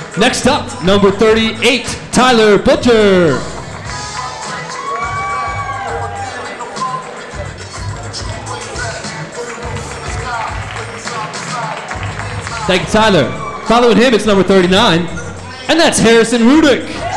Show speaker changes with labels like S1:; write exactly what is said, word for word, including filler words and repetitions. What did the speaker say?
S1: Next up, number thirty-eight, Tyler Butcher. Thank you, Tyler. Following him, it's number thirty-nine, and that's Harrison Rudick.